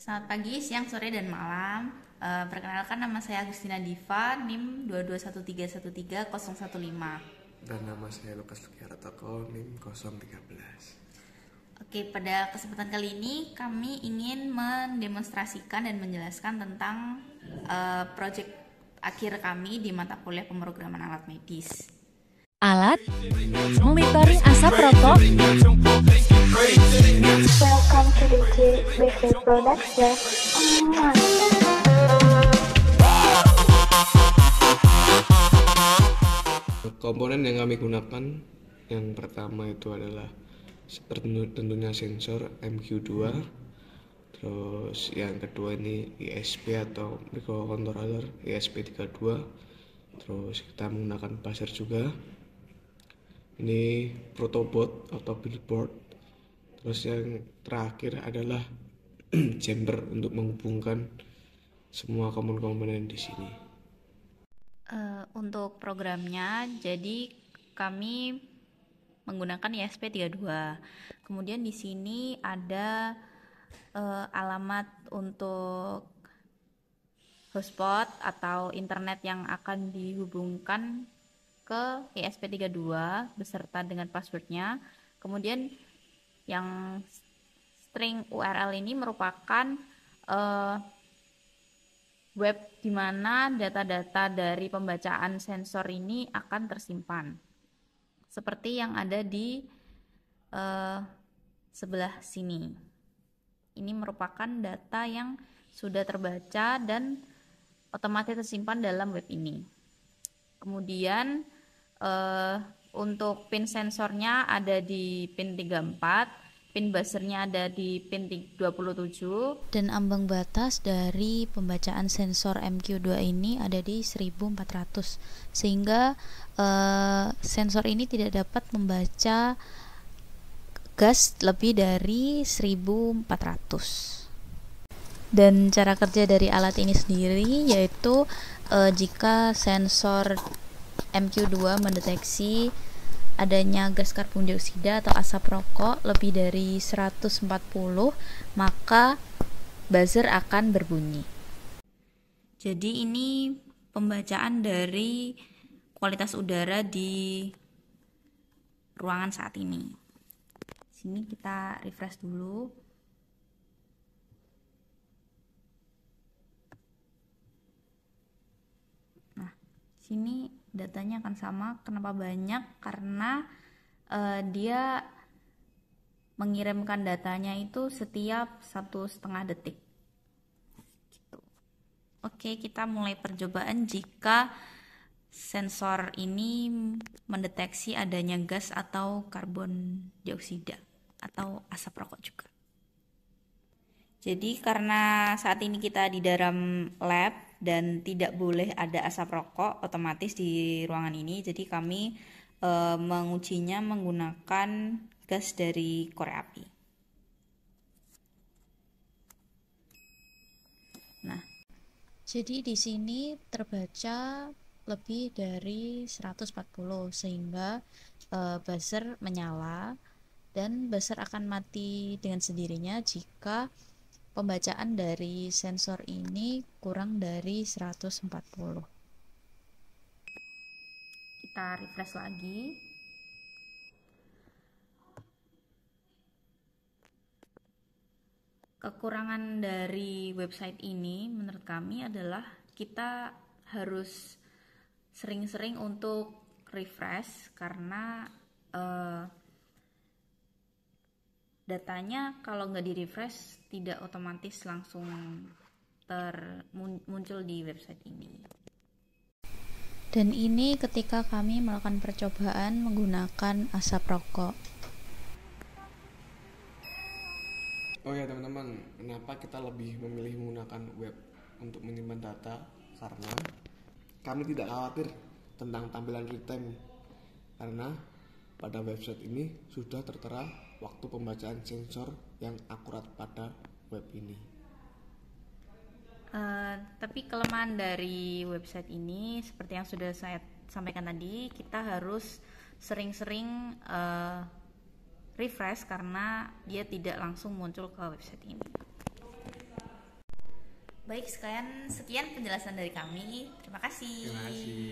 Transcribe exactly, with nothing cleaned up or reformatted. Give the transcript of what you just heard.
Selamat pagi, siang, sore, dan malam. Uh, perkenalkan, nama saya Agustina Diva, N I M dua dua satu tiga satu tiga nol satu lima. Dan nama saya Lukas Lukiaratoko, N I M nol satu tiga belas. Oke, pada kesempatan kali ini kami ingin mendemonstrasikan dan menjelaskan tentang uh, proyek akhir kami di mata kuliah pemrograman alat medis. Alat monitoring asap rokok. Welcome to the J B V Products Lab. Komponen yang kami gunakan yang pertama itu adalah tentunya sensor M Q dua. Terus yang kedua ini I S P atau microcontroller I S P tiga puluh dua. Terus kita menggunakan buzzer juga. Ini protobot atau billboard. Terus yang terakhir adalah chamber untuk menghubungkan semua komponen-komponen di sini. Uh, untuk programnya, jadi kami menggunakan I S P tiga puluh dua. Kemudian di sini ada uh, alamat untuk hotspot atau internet yang akan dihubungkan ke I S P tiga puluh dua beserta dengan passwordnya. Kemudian yang string U R L ini merupakan uh, web di mana data-data dari pembacaan sensor ini akan tersimpan. Seperti yang ada di uh, sebelah sini. Ini merupakan data yang sudah terbaca dan otomatis tersimpan dalam web ini. Kemudian uh, untuk pin sensornya ada di pin tiga puluh empat, pin buzzernya ada di pin dua puluh tujuh, Dan ambang batas dari pembacaan sensor M Q dua ini ada di seribu empat ratus, sehingga uh, sensor ini tidak dapat membaca gas lebih dari seribu empat ratus. Dan cara kerja dari alat ini sendiri yaitu uh, jika sensor M Q dua mendeteksi adanya gas karbon dioksida atau asap rokok lebih dari seratus empat puluh, maka buzzer akan berbunyi. Jadi ini pembacaan dari kualitas udara di ruangan saat ini. Sini kita refresh dulu. Nah, sini datanya akan sama. Kenapa banyak? Karena uh, dia mengirimkan datanya itu setiap satu setengah detik. Gitu. Oke, kita mulai percobaan jika sensor ini mendeteksi adanya gas atau karbon dioksida atau asap rokok juga. Jadi karena saat ini kita di dalam lab dan tidak boleh ada asap rokok otomatis di ruangan ini, jadi kami e, mengujinya menggunakan gas dari korek api. Nah, jadi di sini terbaca lebih dari seratus empat puluh, sehingga e, buzzer menyala dan buzzer akan mati dengan sendirinya jika pembacaan dari sensor ini kurang dari seratus empat puluh. Kita refresh lagi. Kekurangan dari website ini menurut kami adalah kita harus sering-sering untuk refresh karena uh, datanya kalau nggak di refresh tidak otomatis langsung termuncul di website ini. Dan ini ketika kami melakukan percobaan menggunakan asap rokok. Oh ya teman-teman, kenapa kita lebih memilih menggunakan web untuk menyimpan data? Karena kami tidak khawatir tentang tampilan real time, karena pada website ini sudah tertera waktu pembacaan sensor yang akurat pada web ini. Uh, tapi kelemahan dari website ini seperti yang sudah saya sampaikan tadi, kita harus sering-sering uh, refresh karena dia tidak langsung muncul ke website ini. Baik, sekian sekian penjelasan dari kami. Terima kasih. Terima kasih.